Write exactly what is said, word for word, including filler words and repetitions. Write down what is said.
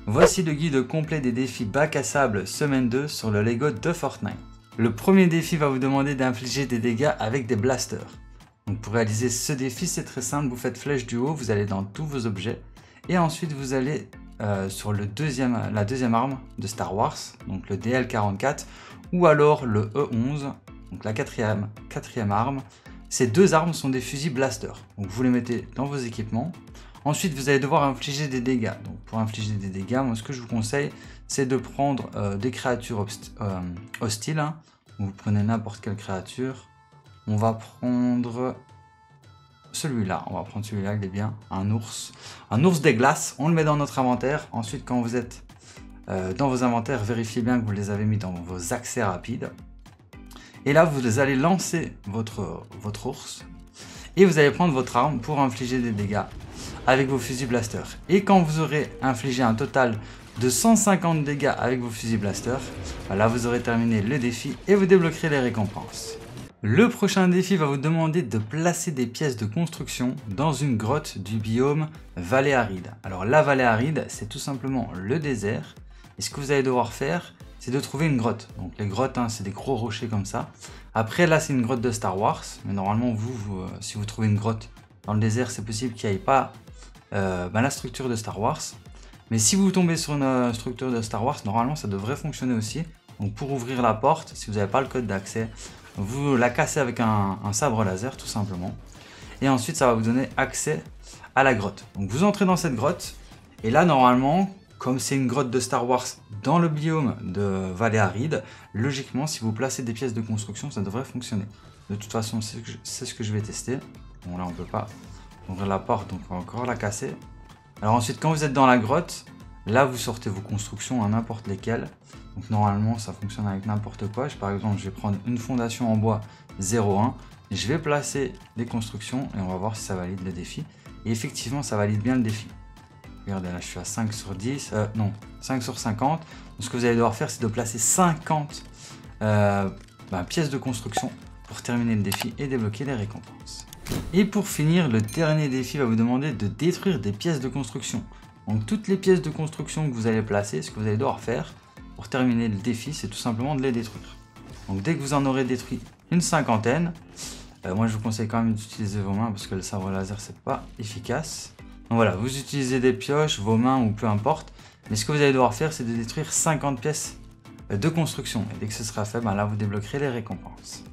Voici le guide complet des défis bac à sable semaine deux sur le Lego de Fortnite. Le premier défi va vous demander d'infliger des dégâts avec des blasters. Donc pour réaliser ce défi, c'est très simple, vous faites flèche du haut, vous allez dans tous vos objets et ensuite vous allez euh, sur le deuxième, la deuxième arme de Star Wars, donc le D L quarante-quatre ou alors le E onze, donc la quatrième, quatrième arme. Ces deux armes sont des fusils blaster, donc vous les mettez dans vos équipements. Ensuite, vous allez devoir infliger des dégâts. Donc, pour infliger des dégâts, moi, ce que je vous conseille, c'est de prendre euh, des créatures euh, hostiles. Hein. Vous prenez n'importe quelle créature. On va prendre celui-là. On va prendre celui-là, il est bien. Un ours. Un ours des glaces. On le met dans notre inventaire. Ensuite, quand vous êtes euh, dans vos inventaires, vérifiez bien que vous les avez mis dans vos accès rapides. Et là, vous allez lancer votre, votre ours. Et vous allez prendre votre arme pour infliger des dégâts avec vos fusils blaster. Et quand vous aurez infligé un total de cent cinquante dégâts avec vos fusils blaster, là vous aurez terminé le défi et vous débloquerez les récompenses. Le prochain défi va vous demander de placer des pièces de construction dans une grotte du biome vallée aride. Alors la vallée aride, c'est tout simplement le désert. Et ce que vous allez devoir faire, c'est de trouver une grotte. Donc les grottes, hein, c'est des gros rochers comme ça. Après là, c'est une grotte de Star Wars. Mais normalement, vous, vous euh, si vous trouvez une grotte dans le désert, c'est possible qu'il n'y ait pas euh, ben, la structure de Star Wars. Mais si vous tombez sur une euh, structure de Star Wars, normalement, ça devrait fonctionner aussi. Donc pour ouvrir la porte, si vous n'avez pas le code d'accès, vous la cassez avec un, un sabre laser, tout simplement. Et ensuite, ça va vous donner accès à la grotte. Donc vous entrez dans cette grotte. Et là, normalement, comme c'est une grotte de Star Wars dans le biome de vallée aride, logiquement, si vous placez des pièces de construction, ça devrait fonctionner. De toute façon, c'est ce, ce que je vais tester. Bon, là, on ne peut pas ouvrir la porte, donc on va encore la casser. Alors ensuite, quand vous êtes dans la grotte, là, vous sortez vos constructions à n'importe lesquelles. Donc normalement, ça fonctionne avec n'importe quoi. Par exemple, je vais prendre une fondation en bois zéro un. Je vais placer des constructions et on va voir si ça valide le défi. Et effectivement, ça valide bien le défi. Regardez, là je suis à cinq sur dix, euh, non, cinq sur cinquante. Donc ce que vous allez devoir faire, c'est de placer cinquante euh, bah, pièces de construction pour terminer le défi et débloquer les récompenses. Et pour finir, le dernier défi va vous demander de détruire des pièces de construction. Donc toutes les pièces de construction que vous allez placer, ce que vous allez devoir faire pour terminer le défi, c'est tout simplement de les détruire. Donc dès que vous en aurez détruit une cinquantaine, euh, moi je vous conseille quand même d'utiliser vos mains parce que le sabre laser c'est pas efficace. Donc voilà, vous utilisez des pioches, vos mains ou peu importe. Mais ce que vous allez devoir faire, c'est de détruire cinquante pièces de construction. Et dès que ce sera fait, ben là, vous débloquerez les récompenses.